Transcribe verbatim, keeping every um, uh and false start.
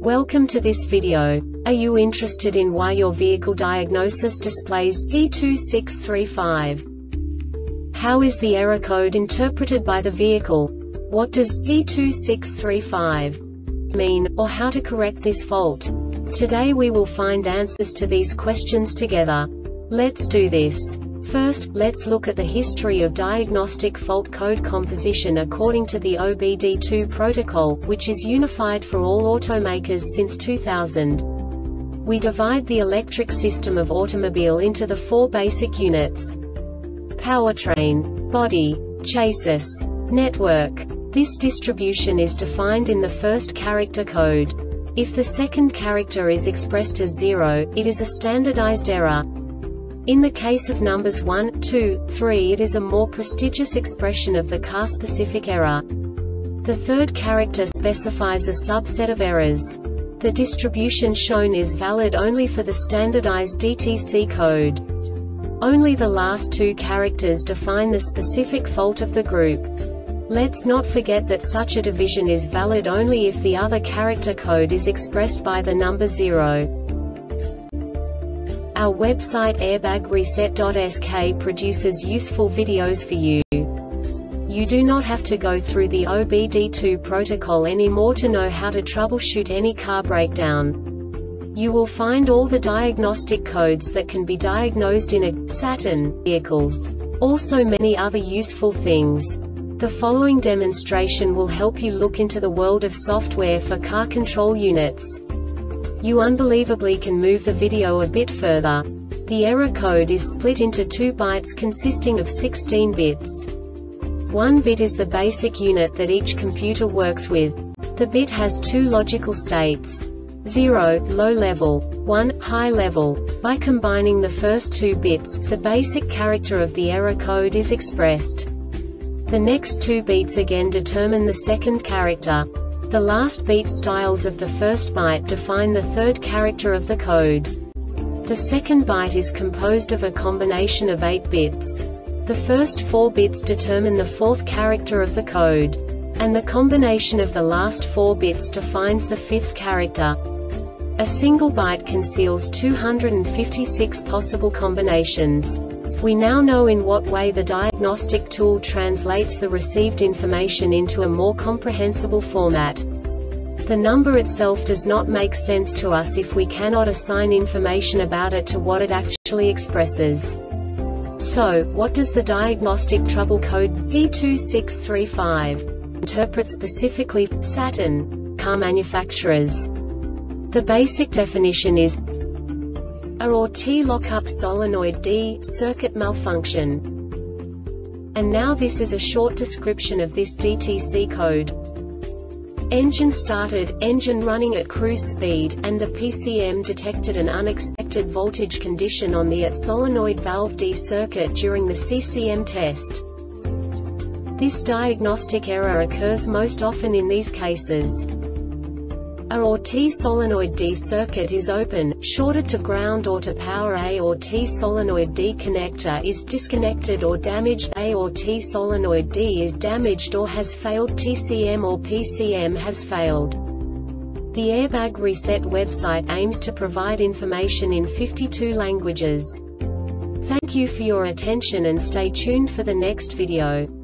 Welcome to this video. Are you interested in why your vehicle diagnosis displays P two six three five? How is the error code interpreted by the vehicle? What does P two six three five mean, or how to correct this fault? Today we will find answers to these questions together. Let's do this. First, let's look at the history of diagnostic fault code composition according to the O B D two protocol, which is unified for all automakers since two thousand. We divide the electric system of automobile into the four basic units: powertrain, body, chassis, network. This distribution is defined in the first character code. If the second character is expressed as zero, it is a standardized error. In the case of numbers one, two, three, it is a more prestigious expression of the car-specific error. The third character specifies a subset of errors. The distribution shown is valid only for the standardized D T C code. Only the last two characters define the specific fault of the group. Let's not forget that such a division is valid only if the other character code is expressed by the number zero. Our website airbag reset dot S K produces useful videos for you. You do not have to go through the O B D two protocol anymore to know how to troubleshoot any car breakdown. You will find all the diagnostic codes that can be diagnosed in a Saturn vehicles. Also many other useful things. The following demonstration will help you look into the world of software for car control units. You unbelievably can move the video a bit further. The error code is split into two bytes consisting of sixteen bits. One bit is the basic unit that each computer works with. The bit has two logical states: zero, low level, one, high level. By combining the first two bits, the basic character of the error code is expressed. The next two bits again determine the second character. The last beat styles of the first byte define the third character of the code. The second byte is composed of a combination of eight bits. The first four bits determine the fourth character of the code. And the combination of the last four bits defines the fifth character. A single byte conceals two hundred fifty-six possible combinations. We now know in what way the diagnostic tool translates the received information into a more comprehensible format. The number itself does not make sense to us if we cannot assign information about it to what it actually expresses. So, what does the diagnostic trouble code P two six three five interpret specifically for Saturn car manufacturers? The basic definition is A or T lockup solenoid D circuit malfunction. And now this is a short description of this D T C code. Engine started, engine running at cruise speed, and the P C M detected an unexpected voltage condition on the at solenoid valve D circuit during the C C M test. This diagnostic error occurs most often in these cases. A or T solenoid D circuit is open, shorted to ground or to power. A or T solenoid D connector is disconnected or damaged. A or T solenoid D is damaged or has failed. T C M or P C M has failed. The Airbag Reset website aims to provide information in fifty-two languages. Thank you for your attention and stay tuned for the next video.